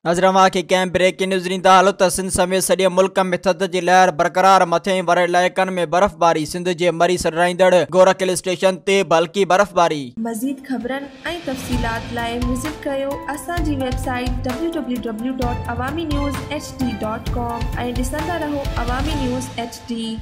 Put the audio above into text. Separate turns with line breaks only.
नज़रवा के कंहिं breaking news ॾींदा हलो त सिंध समेत सॼे मुल्क में थधि जी लहर बरक़रार। मथे वारे इलाइक़नि में बर्फ़बारी। सिंध जे मरी सॾाईंदड़ गोरखिल स्टेशन ते बल्कि बर्फ़बारी।
मज़ीद ख़बरनि ऐं तफ़सीलात लाइ विज़िट कयो असांजी वेबसाइट www.awamiNewsHD.com ऐं ॾिसंदा रहो अवामी न्यूज़ HD।